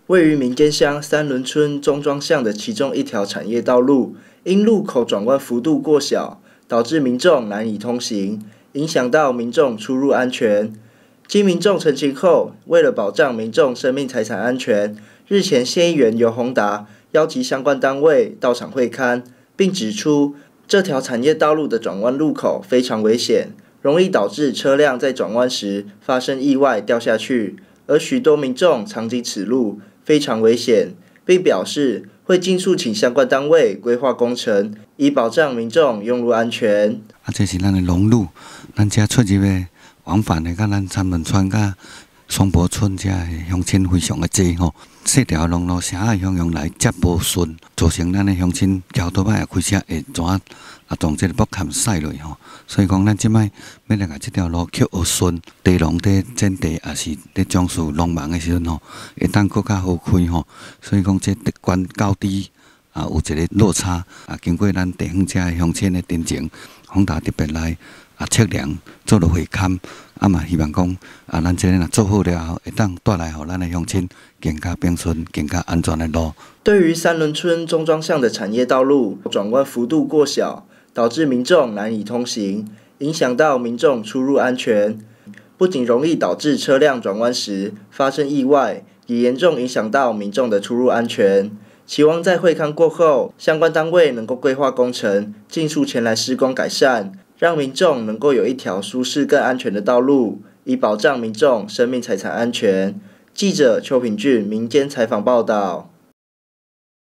位于民间乡三轮村中庄巷的其中一条产业道路，因路口转弯幅度过小，导致民众难以通行，影响到民众出入安全。经民众澄清后，为了保障民众生命财产安全，日前县议员尤宏达邀集相关单位到场会勘，并指出这条产业道路的转弯路口非常危险，容易导致车辆在转弯时发生意外掉下去，而许多民众常经此路，非常危险，并表示会尽速请相关单位规划工程，以保障民众用路安全。 这是咱的龙路，咱遮出入的往返的，甲咱三轮村、甲松坡村遮的乡亲非常的多吼。细条龙路城仔乡来接无顺，造成咱的乡亲交倒摆开车会怎当这个木坎驶落吼。所以讲，咱即摆要来甲这条路捡学顺，地龙在整地也是在种树农忙的时阵吼，会当更加好开吼。所以讲，这地关高低有一个落差经过咱地方遮的乡亲的真情，宏达特别来测量做了会勘，嘛希望讲咱这若做好了后，会当带来互咱的乡亲更加平顺、更加安全的路。 对于三轮村中庄巷的产业道路转弯幅度过小，导致民众难以通行，影响到民众出入安全，不仅容易导致车辆转弯时发生意外，也严重影响到民众的出入安全。期望在会勘过后，相关单位能够规划工程，尽速前来施工改善，让民众能够有一条舒适更安全的道路，以保障民众生命财产安全。记者邱品俊民间采访报道。